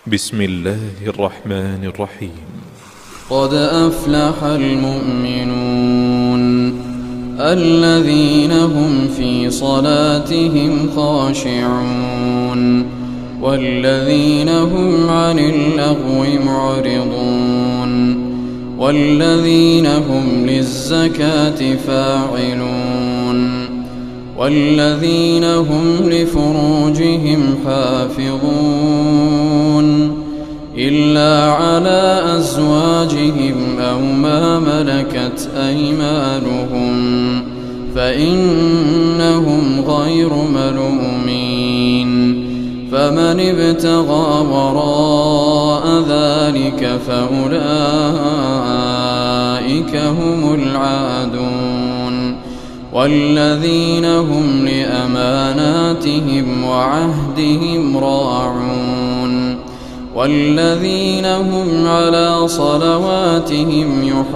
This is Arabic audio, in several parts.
بسم الله الرحمن الرحيم. قد أفلح المؤمنون الذين هم في صلاتهم خاشعون والذين هم عن اللغو معرضون والذين هم للزكاة فاعلون والذين هم لفروجهم حافظون إلا على أزواجهم أو ما ملكت أيمانهم فإنهم غير ملومين فمن ابتغى وراء ذلك فأولئك هم العادون والذين هم لأماناتهم وعهدهم راعون والذين هم على صلواتهم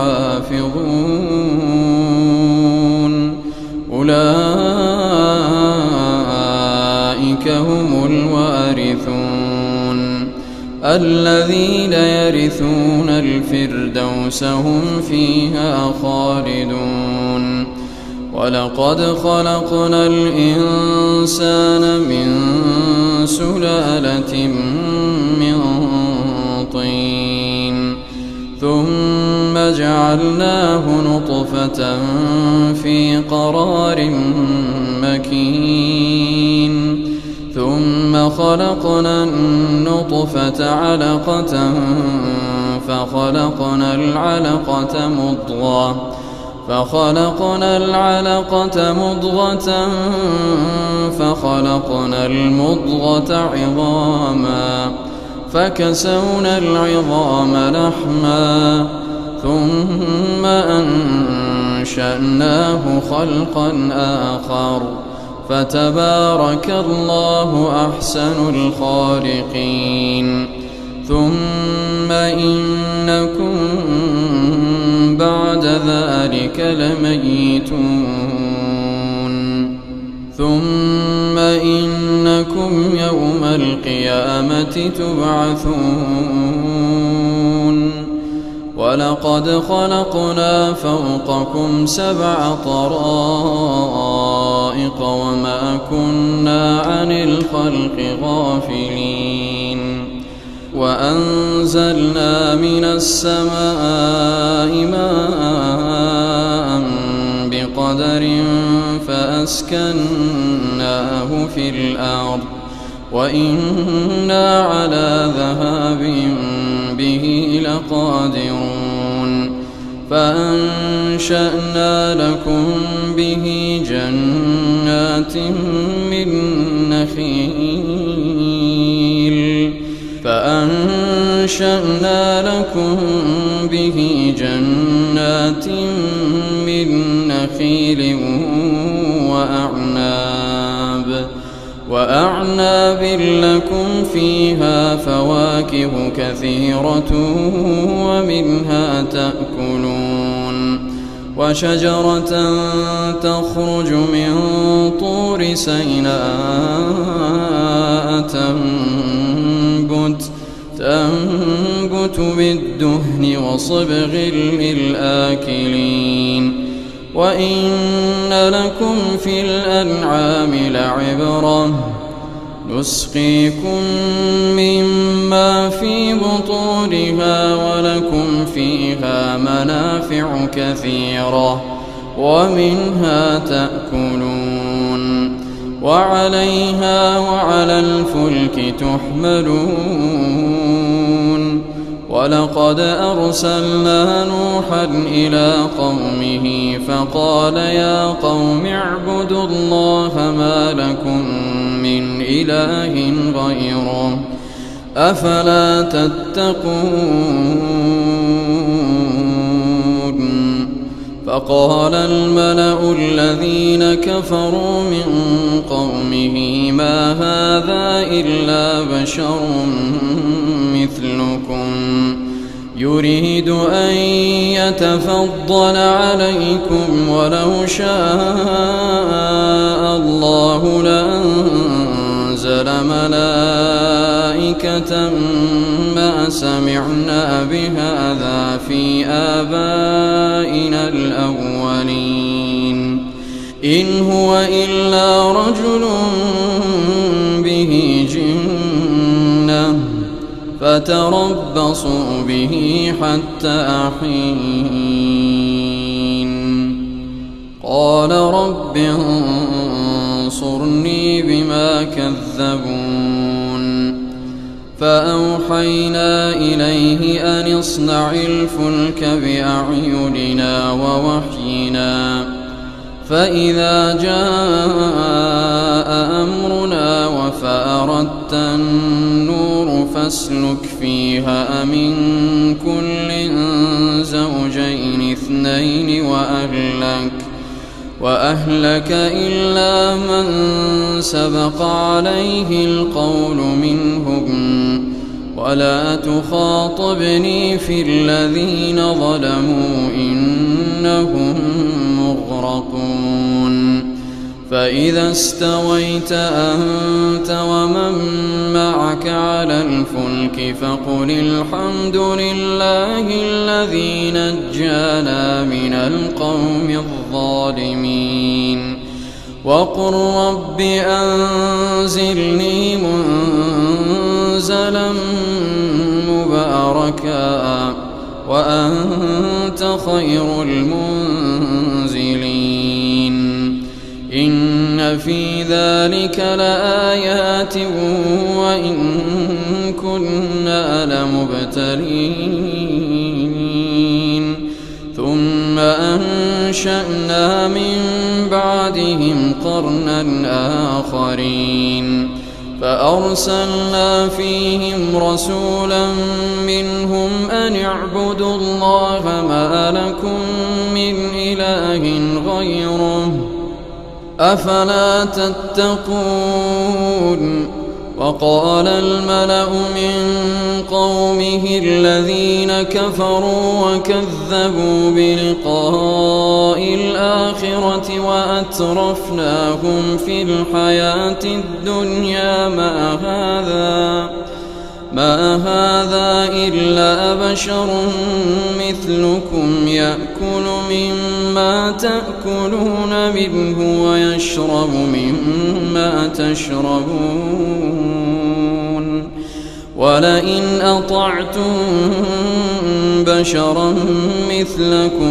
يحافظون أولئك هم الوارثون الذين يرثون الفردوس هم فيها خالدون ولقد خلقنا الإنسان من سلالة من طين ثم جعلناه نطفة في قرار مكين ثم خلقنا النطفة علقة فخلقنا العلقة مضغة فخلقنا المضغة عظاما فكسونا العظام لحما ثم أنشأناه خلقا آخر فتبارك الله أحسن الخالقين ثم إنكم بعد ذلك لميتون ثم إنكم يوم القيامة تبعثون ولقد خلقنا فوقكم 7 طرائق وما كنا عن الخلق غافلين وأنزلنا من السماء ماء بقدر فأسكناه في الأرض وإنا على ذهاب به لقادرون فأنشأنا لكم به جنات من نخيل وأعناب لكم فيها فواكه كثيرة ومنها تأكلون وشجرة تخرج من طور سيناء تنبت بالدهن وصبغ للآكلين وإن لكم في الأنعام لعبرة نسقيكم مما في بطونها ولكم فيها منافع كثيرة ومنها تأكلون وعليها وعلى الفلك تحملون ولقد أرسلنا نوحا إلى قومه فقال يا قوم اعبدوا الله ما لكم من إله غيره أفلا تتقون فقال الملأ الذين كفروا من قومه ما هذا إلا بشر مثلكم يريد أن يتفضل عليكم ولو شاء الله لأنزل ملائكة ملائكة ما سمعنا بهذا في آبائنا الأولين إن هو إلا رجل به جنة فتربصوا به حتى حين قال رب انصرني بما كذبون فأوحينا إليه أن اصنع الفلك بأعيننا ووحينا فإذا جاء أمرنا وفأردت النور فاسلك فيها من كل زوجين اثنين وأهلك إلا من سبق عليه القول منهم ولا تخاطبني في الذين ظلموا إنهم مغرقون فإذا استويت أنت ومن معك على الفلك فقل الحمد لله الذي نجانا من القوم الظالمين وقل رب أنزلني منزلا مباركا وأنت خير المنزلين إن في ذلك لآيات وإن كنا لمبتلين ثم أنشأنا من بعدهم قرنا آخرين فأرسلنا فيهم رسولا منهم أن اعبدوا الله ما لكم من إله غيره أفلا تتقون وقال الملأ من قومه الذين كفروا وكذبوا بلقاء الآخرة وأترفناهم في الحياة الدنيا ما هذا إلا بشر مثلكم يأكل مما تأكلون منه ويشرب مما تشربون ولئن أطعتم بشرا مثلكم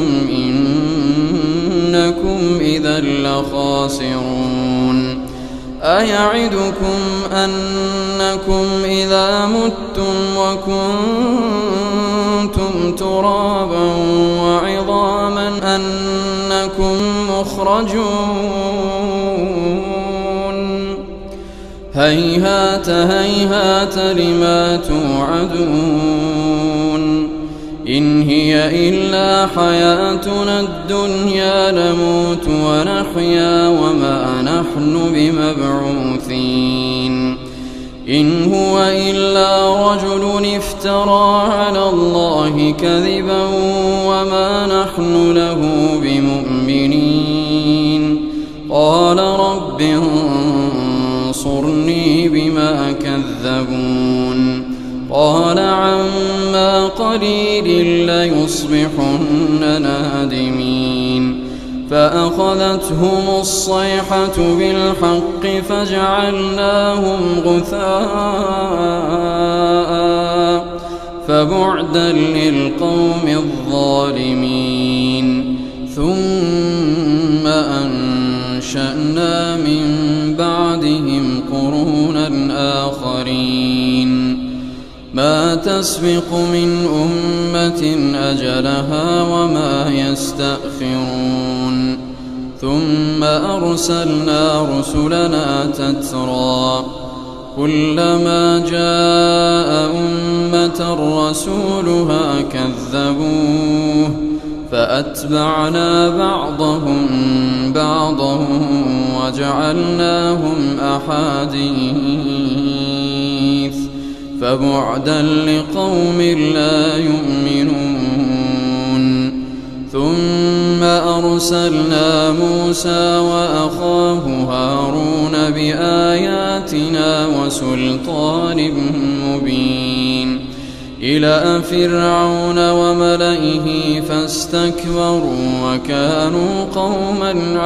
إنكم إذا لخاسرون أيعدكم أنكم إذا متم وكنتم ترابا وعظاما أنكم مخرجون هيهات هيهات لما توعدون إن هي إلا حياتنا الدنيا نموت ونحيا وما نحن بمبعوثين إن هو إلا رجل افترى على الله كذبا وما نحن له بمؤمنين قال رب انصرني بما كذبون قال عما قليل ليصبحن نادمين فأخذتهم الصيحة بالحق فجعلناهم غثاء فبعدا للقوم الظالمين ثم أنشأنا من بعدهم قرونا آخرين ما تسبق من أمة أجلها وما يستأخرون ثم أرسلنا رسلنا تترى كلما جاء أمة رسولها كذبوه فأتبعنا بعضهم بعضا وجعلناهم أحاديث فبعدا لقوم لا يؤمنون ثم أرسلنا موسى وأخاه هارون بآياتنا وسلطان مبين إلى فرعون وملئه فاستكبروا وكانوا قوما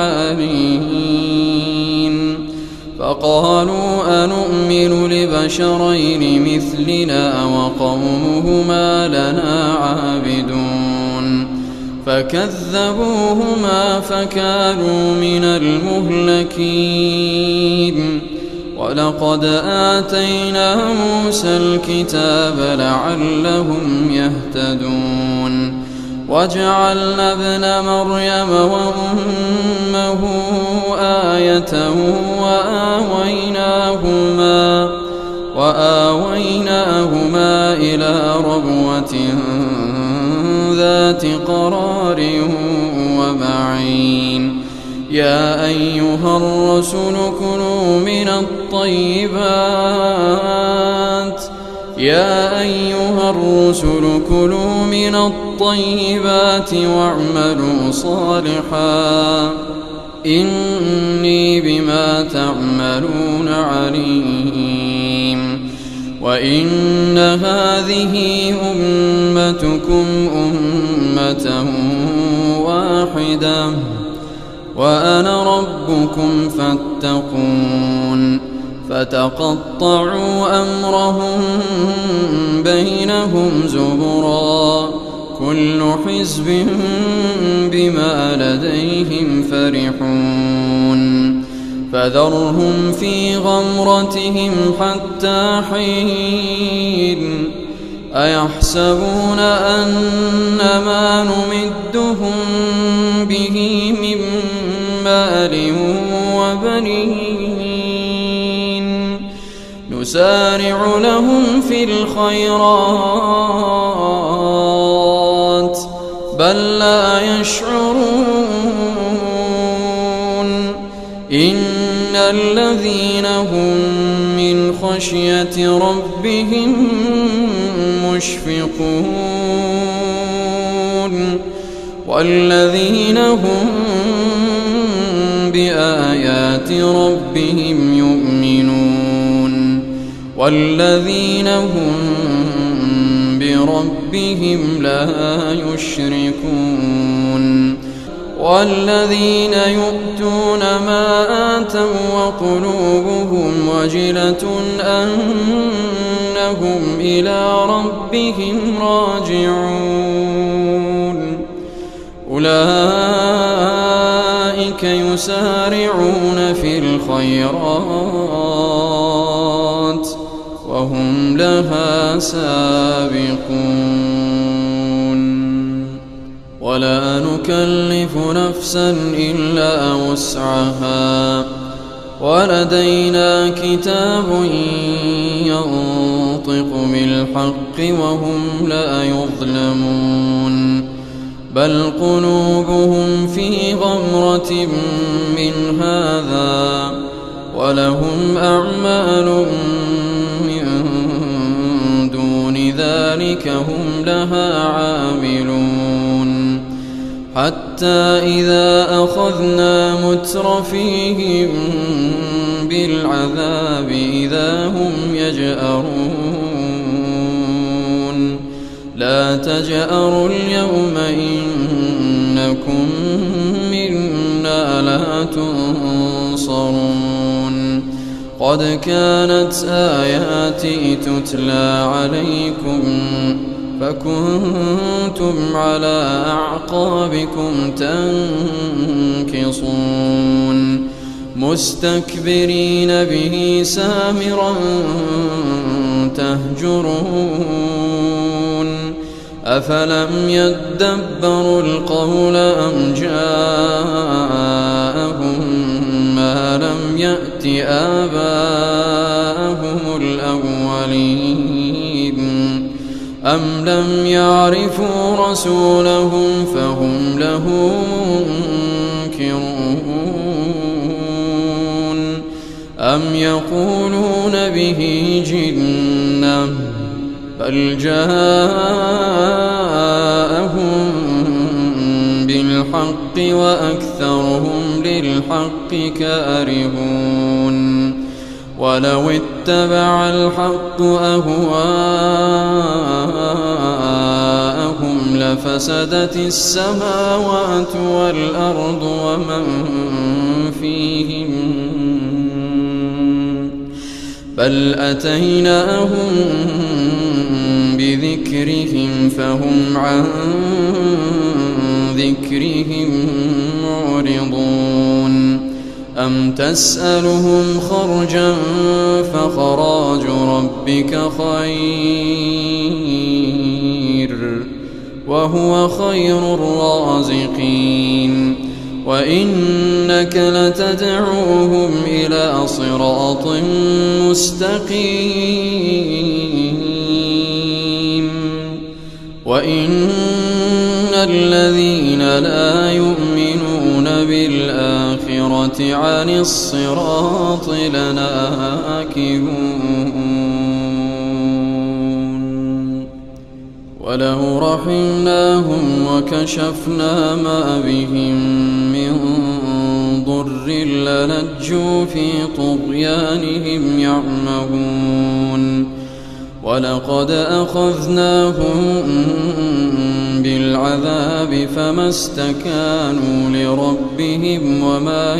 عالين فقالوا أنؤمن لبشرين مثلنا وقومهما لنا عابدون فكذبوهما فكانوا من المهلكين ولقد آتينا موسى الكتاب لعلهم يهتدون وجعلنا ابن مريم وأمه آية وآويناهما إلى ربوة ذات قرار ومعين يا أيها الرسل كلوا من الطيبات واعملوا صالحا إني بما تعملون عليم وإن هذه أمتكم أمة واحدة وأنا ربكم فاتقون فتقطعوا أمرهم بينهم زبرا كل حزب بما لديهم فرحون فذرهم في غمرتهم حتى حين أيحسبون أن ما نمدهم به من مال وبنين نسارع لهم في الخيرات بل لا يشعرون إن الذين هم من خشية ربهم مشفقون والذين هم بآيات ربهم يؤمنون والذين هم بربهم لا يشركون والذين يؤتون ما آتوا وقلوبهم وجلة أنهم إلى ربهم راجعون أولئك يسارعون في الخيرات وهم لها سابقون ولا نكلف نفسا إلا وسعها ولدينا كتاب ينطق بالحق وهم لا يظلمون بل قلوبهم في غمرة من هذا ولهم أعمال من دون ذلك هم لها عاملون حتى إذا أخذنا مترفيهم بالعذاب إذا هم يجأرون لا تجأروا اليوم إنكم منا لا تنصرون قد كانت آياتي تتلى عليكم فكنتم على أعقابكم تنكصون مستكبرين به سامرا تهجرون أفلم يدبروا القول أم جاءهم ما لم يأت آباءهم الأولين أم لم يعرفوا رسولهم فهم له منكرون أم يقولون به جنة بل جاءهم بالحق بالحق وأكثرهم للحق كارهون ولو اتبع الحق أهواءهم لفسدت السماوات والأرض ومن فيهن بل أتيناهم بذكرهم فهم عن ذكرهم معرضون أم تسألهم خرجا فخراج ربك خير وهو خير الرازقين وإنك لتدعوهم إلى صراط مستقيم وإن الذين لا يؤمنون بالآخرة عن الصراط لناكبون ولو رحمناهم وكشفنا ما بهم من ضر للجوا في طغيانهم يعمهون ولقد أخذناهم بالعذاب فما استكانوا لربهم وما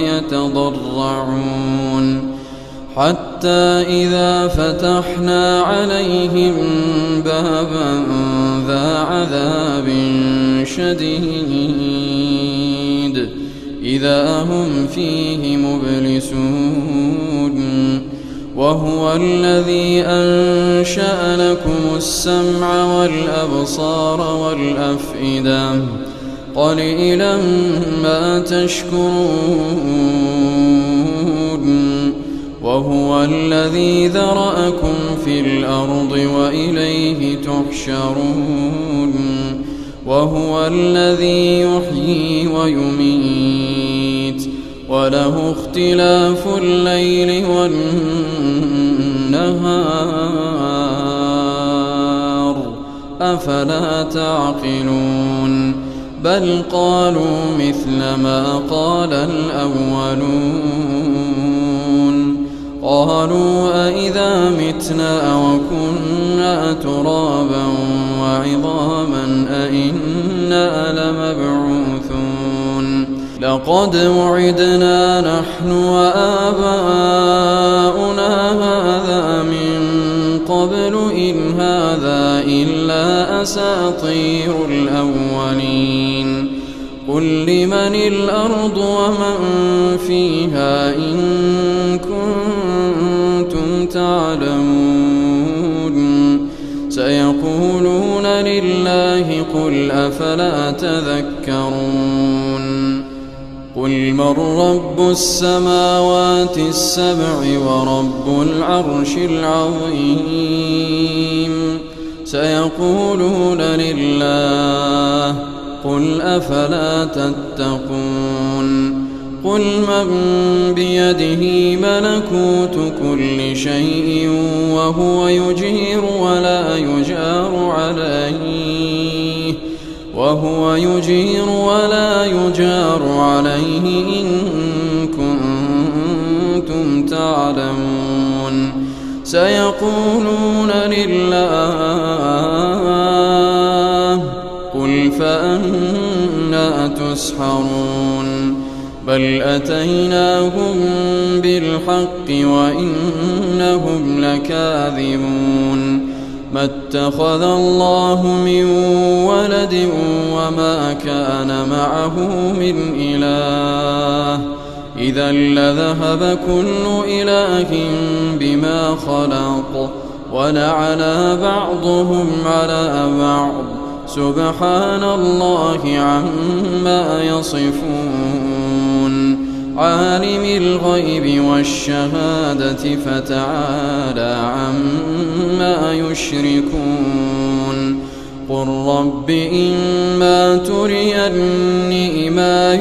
يتضرعون حتى إذا فتحنا عليهم بابا ذا عذاب شديد إذا هم فيه مبلسون وهو الذي أنشأ لكم السمع والأبصار والأفئدة قليلا ما تشكرون وهو الذي ذرأكم في الأرض وإليه تحشرون وهو الذي يحيي ويميت وله اختلاف الليل والنهار أفلا تعقلون بل قالوا مثل ما قال الأولون قالوا أئذا متنا وكنا ترابا وعظاما أئنا لمبعوثون لقد وعدنا نحن وآباؤنا هذا من قبل إن هذا إلا أساطير الأولين قل لمن الأرض ومن فيها إن كنتم تعلمون سيقولون لله قل أفلا تذكرون قل من رب السماوات السبع ورب العرش العظيم سيقولون لله قل أفلا تتقون قل من بيده ملكوت كل شيء وهو يجير ولا يجار عليه إن كنتم تعلمون سيقولون لله قل فأنى تسحرون بل أتيناهم بالحق وإنهم لكاذبون ما اتخذ الله من ولد وما كان معه من إله إذا لذهب كل إله بما خلق ولعلى بعضهم على بعض سبحان الله عما يصفون عالم الغيب والشهادة فتعالى عما يشركون قل رب إما تريني ما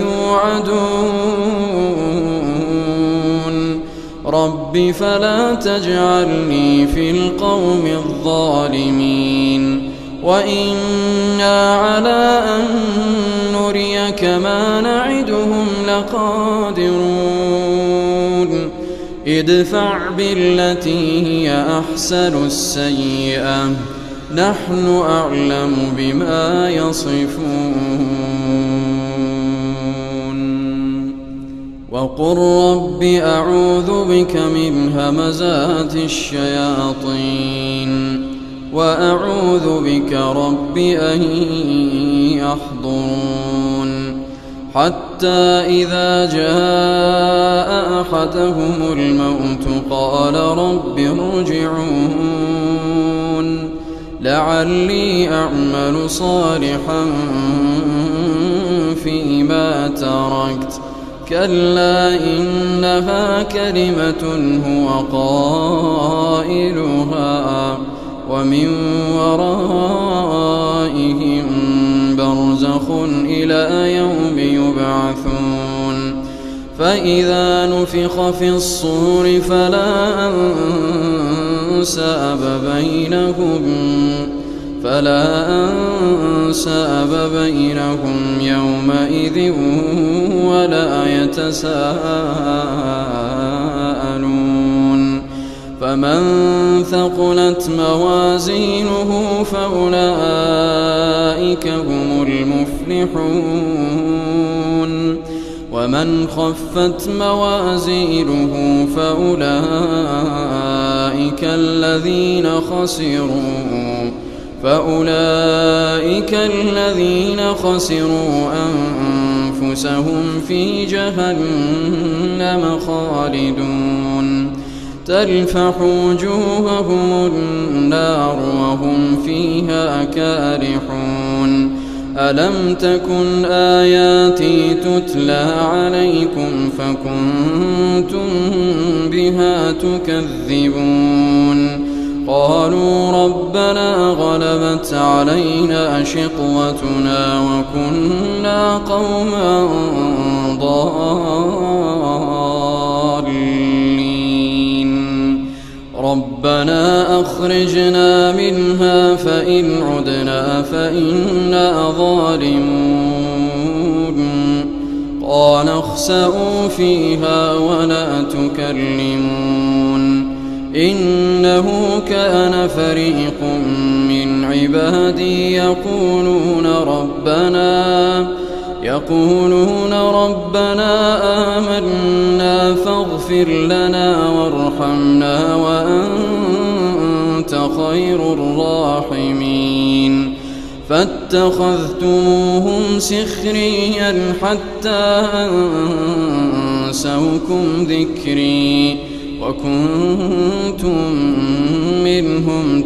يوعدون رب فلا تجعلني في القوم الظالمين وإنا على أن نريك ما نعدهم لقادرون ادفع بالتي هي أحسن السيئة نحن أعلم بما يصفون وقل رب أعوذ بك من همزات الشياطين وأعوذ بك رب أن يحضرون حتى إذا جاء أحدهم الموت قال رب ارجعون لعلي أعمل صالحا فيما تركت كلا إنها كلمة هو قائلها ومن ورائهم برزخ إلى يوم يبعثون فإذا نفخ في الصور فلا أنساب بينهم يومئذ ولا يتساءلون فمن ثقلت موازينه فأولئك هم المفلحون ومن خفت موازينه فأولئك الذين خسروا أنفسهم في جهنم خالدون تلفح وجوههم النار وهم فيها كارحون ألم تكن آياتي تتلى عليكم فكنتم بها تكذبون قالوا ربنا غلبت علينا شقوتنا وكنا قوما ضالين ربنا أخرجنا منها فإن عدنا فإنا ظالمون قال اخسئوا فيها ولا تكلمون إنه كان فريق من عبادي يقولون ربنا آمنا فاغفر لنا وارحمنا وأنت خير الراحمين فاتخذتموهم سخريا حتى أنسوكم ذكري وكنتم منهم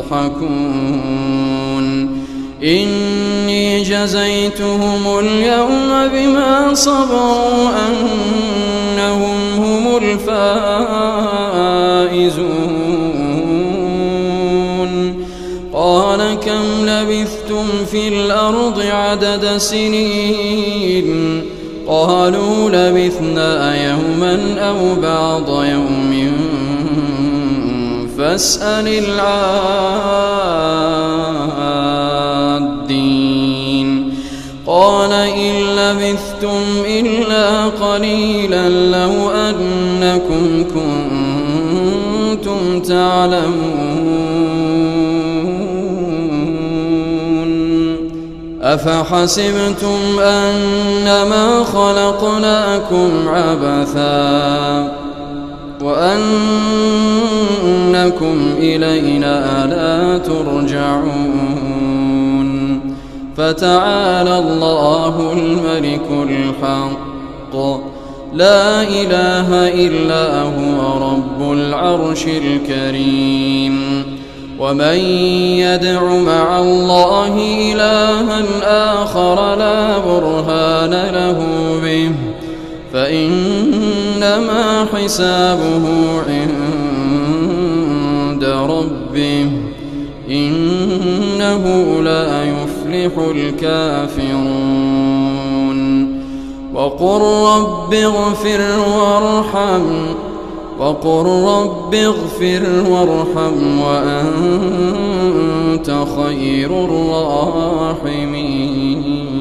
تضحكون إني جزيتهم اليوم بما صبروا أنهم هم الفائزون قال كم لبثتم في الأرض عدد سنين قالوا لبثنا يوما أو بعض يوم فاسأل العادين قال إن لبثتم إلا قليلا لو أنكم كنتم تعلمون أفحسبتم أنما خلقناكم عبثا وأنكم إلينا لا ترجعون فتعالى الله الملك الحق لا إله إلا هو رب العرش الكريم ومن يدع مع الله إلها آخر لا برهان له به فإنما حسابه عند ربه إنه لا يفلح الكافرون وقل رب اغفر وارحم وأنت خير الراحمين